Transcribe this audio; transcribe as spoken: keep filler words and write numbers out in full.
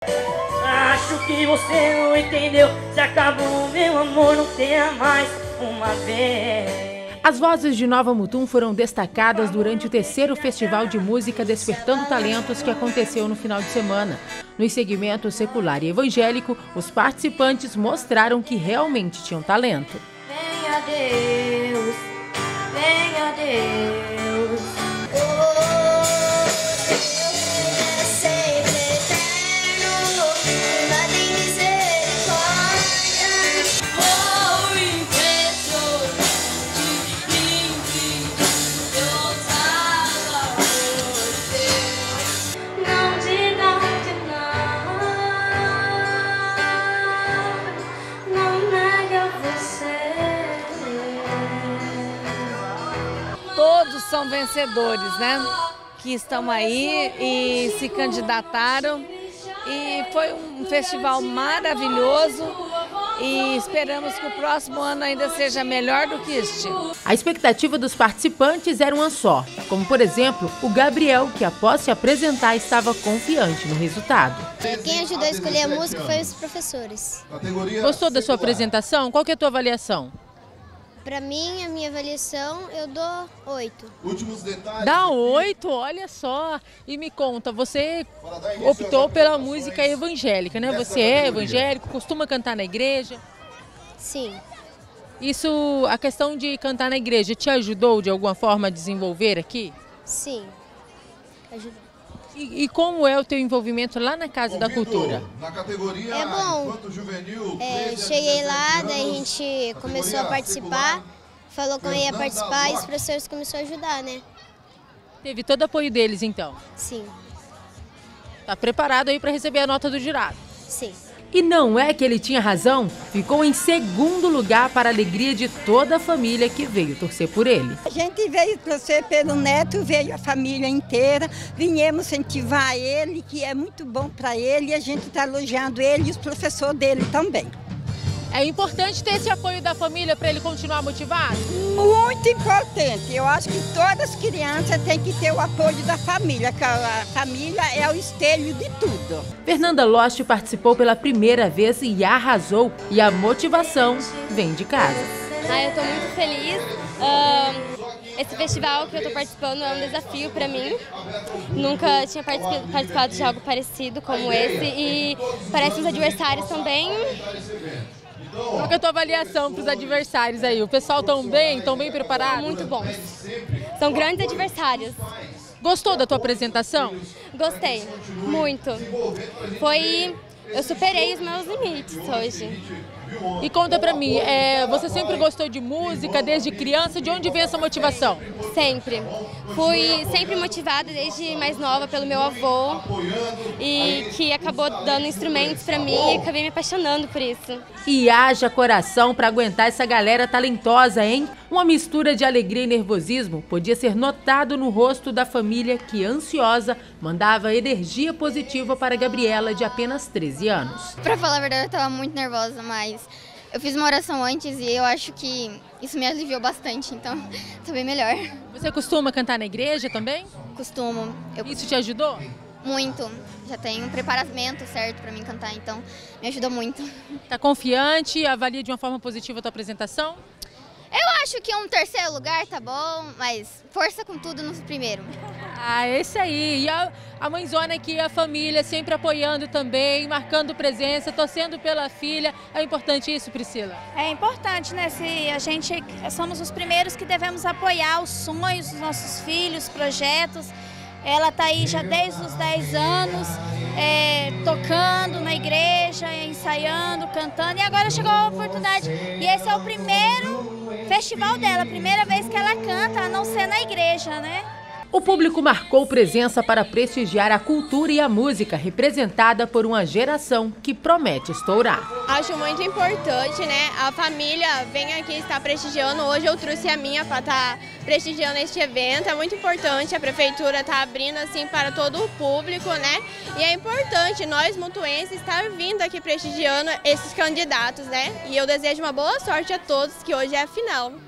Acho que você não entendeu. Se acabou meu amor, não tenha mais uma vez. As vozes de Nova Mutum foram destacadas durante o terceiro Festival de Música Despertando Talentos que aconteceu no final de semana. Nos segmentos secular e evangélico, os participantes mostraram que realmente tinham talento. Venha Deus, venha Deus. Todos são vencedores, né? Que estão aí e se candidataram. E foi um festival maravilhoso e esperamos que o próximo ano ainda seja melhor do que este. A expectativa dos participantes era uma só, como por exemplo o Gabriel, que após se apresentar estava confiante no resultado. Quem ajudou a escolher a música foi os professores. Gostou da sua apresentação? Qual que é a tua avaliação? Para mim, a minha avaliação, eu dou oito. Dá oito? Olha só. E me conta, você optou pela música evangélica, né? Você é evangélico, costuma cantar na igreja? Sim. Isso, a questão de cantar na igreja, te ajudou de alguma forma a desenvolver aqui? Sim, ajudou. E, e como é o teu envolvimento lá na Casa da Cultura? É bom. É, cheguei lá, daí a gente começou a participar, falou que eu ia participar e os professores começaram a ajudar, né? Teve todo o apoio deles, então? Sim. Tá preparado aí para receber a nota do jurado? Sim. E não é que ele tinha razão? Ficou em segundo lugar para a alegria de toda a família que veio torcer por ele. A gente veio torcer pelo neto, veio a família inteira, viemos incentivar ele, que é muito bom para ele, e a gente está elogiando ele e os professores dele também. É importante ter esse apoio da família para ele continuar motivado? Muito importante. Eu acho que todas as crianças têm que ter o apoio da família, que a família é o espelho de tudo. Fernanda Lost participou pela primeira vez e arrasou. E a motivação vem de casa. Ah, eu estou muito feliz. Um, esse festival que eu estou participando é um desafio para mim. Nunca tinha participado de algo parecido como esse. E parece que os adversários também... Qual que é a tua avaliação para os adversários aí? O pessoal tão bem, tão bem preparado? Muito bons. São grandes adversários. Gostou da tua apresentação? Gostei, muito. Foi... Eu superei os meus limites hoje. E conta pra mim, é, você sempre gostou de música desde criança? De onde veio essa motivação? Sempre. Fui sempre motivada desde mais nova pelo meu avô e que acabou dando instrumentos pra mim e acabei me apaixonando por isso. E haja coração pra aguentar essa galera talentosa, hein? Uma mistura de alegria e nervosismo podia ser notado no rosto da família que, ansiosa, mandava energia positiva para Gabriela, de apenas treze anos. Pra falar a verdade, eu tava muito nervosa, mas eu fiz uma oração antes e eu acho que isso me aliviou bastante, então tô bem melhor. Você costuma cantar na igreja também? Costumo. Eu... Isso te ajudou? Muito. Já tenho um preparamento certo pra mim cantar, então me ajudou muito. Tá confiante? Avalia de uma forma positiva a tua apresentação? Eu acho que um terceiro lugar tá bom, mas força com tudo no primeiro. Ah, esse aí. E a, a mãezona aqui, a família sempre apoiando também, marcando presença, torcendo pela filha. É importante isso, Priscila? É importante, né? Se a gente somos os primeiros que devemos apoiar os sonhos dos nossos filhos, projetos. Ela está aí já desde os dez anos, é, tocando na igreja, ensaiando, cantando, e agora chegou a oportunidade. E esse é o primeiro festival dela, a primeira vez que ela canta, a não ser na igreja, né? O público marcou presença para prestigiar a cultura e a música, representada por uma geração que promete estourar. Acho muito importante, né? A família vem aqui estar prestigiando. Hoje eu trouxe a minha para estar prestigiando este evento. É muito importante, a prefeitura está abrindo assim para todo o público, né? E é importante nós, mutuenses, estar vindo aqui prestigiando esses candidatos, né? E eu desejo uma boa sorte a todos, que hoje é a final.